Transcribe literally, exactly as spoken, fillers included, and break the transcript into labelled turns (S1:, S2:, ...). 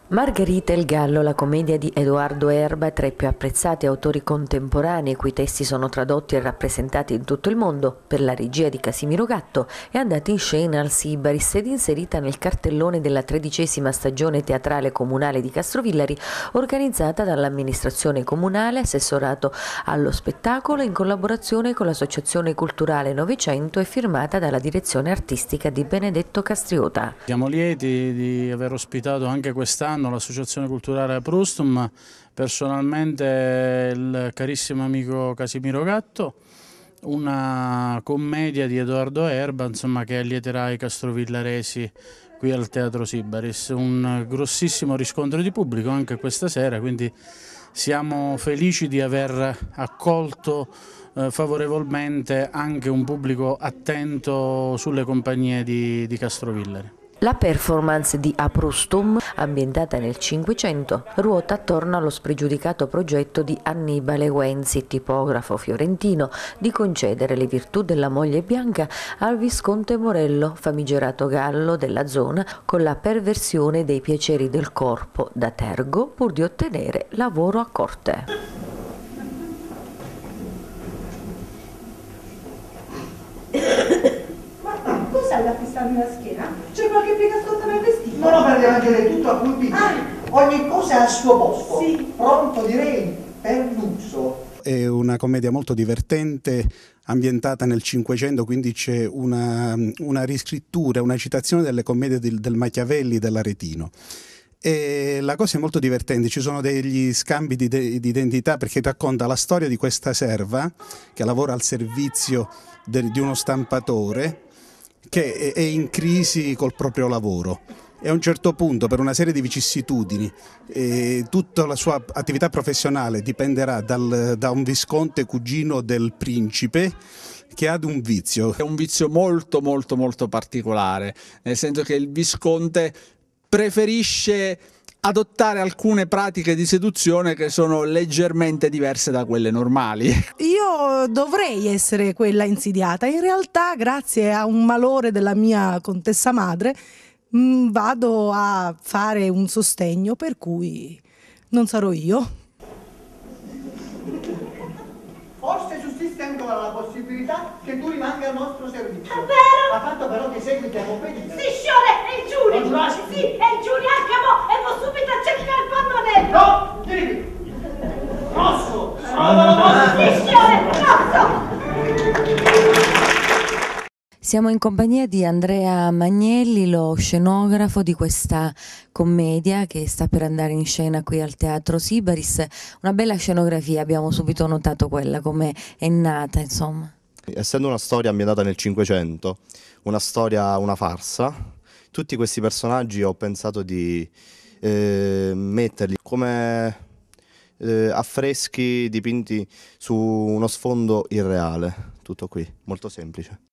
S1: Margherita e il Gallo, la commedia di Edoardo Erba, tra i più apprezzati autori contemporanei, i cui testi sono tradotti e rappresentati in tutto il mondo, per la regia di Casimiro Gatto, è andata in scena al Sibaris ed inserita nel cartellone della tredicesima stagione teatrale comunale di Castrovillari, organizzata dall'amministrazione comunale, assessorato allo spettacolo in collaborazione con l'Associazione Culturale Novecento e firmata dalla direzione artistica di Benedetto Castriota.
S2: Siamo lieti di aver ospitato anche quest'anno l'Associazione Culturale Aprustum, personalmente il carissimo amico Casimiro Gatto, una commedia di Edoardo Erba, insomma, che allieterà i castrovillaresi qui al Teatro Sibaris. Un grossissimo riscontro di pubblico anche questa sera, quindi siamo felici di aver accolto eh, favorevolmente anche un pubblico attento sulle compagnie di, di Castrovillari.
S1: La performance di Aprustum, ambientata nel Cinquecento, ruota attorno allo spregiudicato progetto di Annibale Guenzi, tipografo fiorentino, di concedere le virtù della moglie bianca al visconte Morello, famigerato gallo della zona, con la perversione dei piaceri del corpo da tergo pur di ottenere lavoro a corte.
S3: Cos'hai da fissare nella schiena? C'è qualche piega sotto nel vestito?
S4: No, no, per rimanere tutto a pulpito. Ah. Ogni cosa è al suo posto.
S3: Sì.
S4: Pronto, direi, per l'uso.
S5: È una commedia molto divertente, ambientata nel Cinquecento, quindi c'è una, una riscrittura, una citazione delle commedie del, del Machiavelli, dell'Aretino. E la cosa è molto divertente, ci sono degli scambi di, de, di identità, perché racconta la storia di questa serva che lavora al servizio de, di uno stampatore che è in crisi col proprio lavoro e a un certo punto, per una serie di vicissitudini, eh, tutta la sua attività professionale dipenderà dal, da un visconte cugino del principe che ha un vizio.
S6: È un vizio molto molto molto particolare, nel senso che il visconte preferisce adottare alcune pratiche di seduzione che sono leggermente diverse da quelle normali.
S3: Io dovrei essere quella insidiata, in realtà grazie a un malore della mia contessa madre mh, vado a fare un sostegno per cui non sarò io.
S4: Forse sussiste ancora la possibilità che tu rimanga al nostro servizio.
S7: È vero?
S4: Ha fatto però che seguitiamo pedire.
S7: Sì, sciore, è il giudice!
S4: Non lasci.
S7: Sì, è il giudice, anche mo! E vo subito a cercare il pannonello!
S4: No, vieni! Rosso! Rosso!
S7: Sì, sciore, rosso!
S1: Siamo in compagnia di Andrea Magnelli, lo scenografo di questa commedia che sta per andare in scena qui al Teatro Sibaris. Una bella scenografia, abbiamo subito notato quella, come è nata, insomma.
S8: Essendo una storia ambientata nel Cinquecento, una storia, una farsa, tutti questi personaggi ho pensato di eh, metterli come eh, affreschi dipinti su uno sfondo irreale. Tutto qui, molto semplice.